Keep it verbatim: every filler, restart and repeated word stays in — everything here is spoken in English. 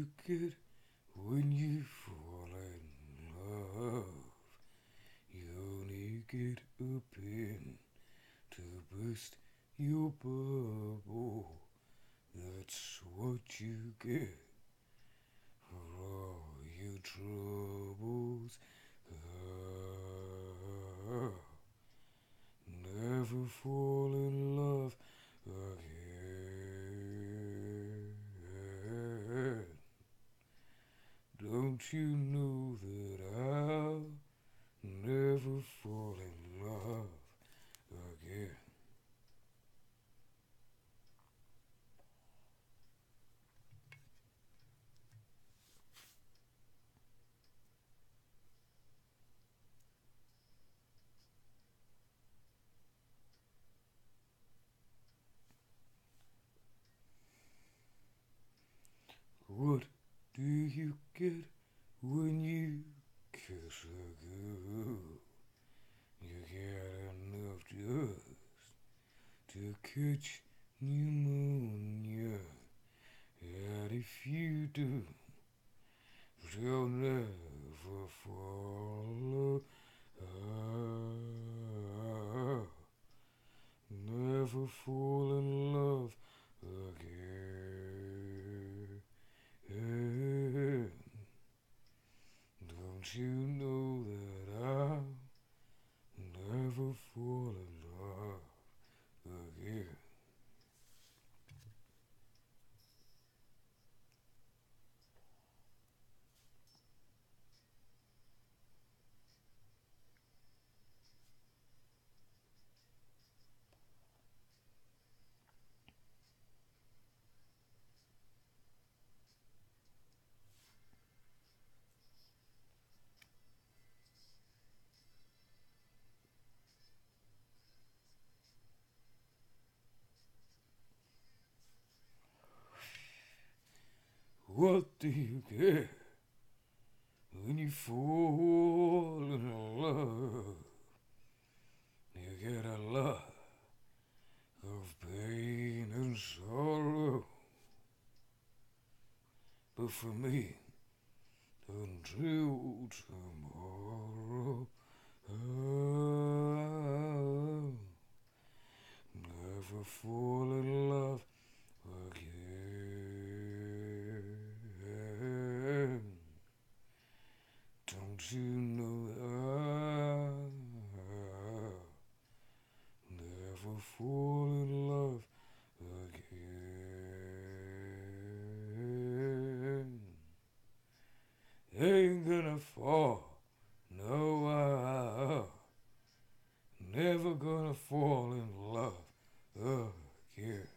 you get when you fall in love? You only get a pin to burst your bubble. That's what you get for all your troubles. Ah, never fall in love again. Don't you know that I'll never fall in love again? What do you get when you kiss a girl? You get enough just to catch pneumonia. And if you do, you'll never fall. Ah, never fall in love again. Don't you know that I'll never fall in love again? What do you get when you fall in love? You get a lot of pain and sorrow. But for me, until tomorrow, I'll never fall in love again. Don't you know I'll never fall in love again? Ain't gonna fall, no, I'll never gonna fall in love again.